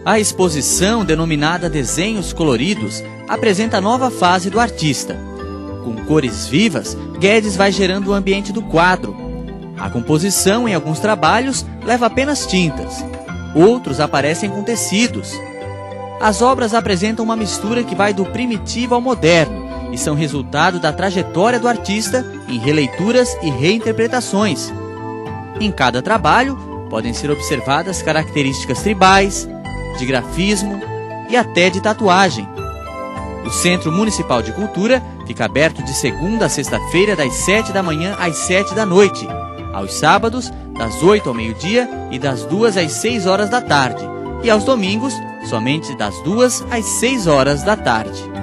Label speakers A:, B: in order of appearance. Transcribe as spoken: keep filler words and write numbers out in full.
A: A exposição, denominada Desenhos Coloridos, apresenta a nova fase do artista. Com cores vivas, Guedes vai gerando o ambiente do quadro. A composição, em alguns trabalhos, leva apenas tintas. Outros aparecem com tecidos. As obras apresentam uma mistura que vai do primitivo ao moderno e são resultado da trajetória do artista em releituras e reinterpretações. Em cada trabalho, podem ser observadas características tribais, de grafismo e até de tatuagem. O Centro Municipal de Cultura fica aberto de segunda a sexta-feira, das sete da manhã às sete da noite, aos sábados, das oito ao meio-dia e das duas às seis horas da tarde, e aos domingos, somente das duas às seis horas da tarde.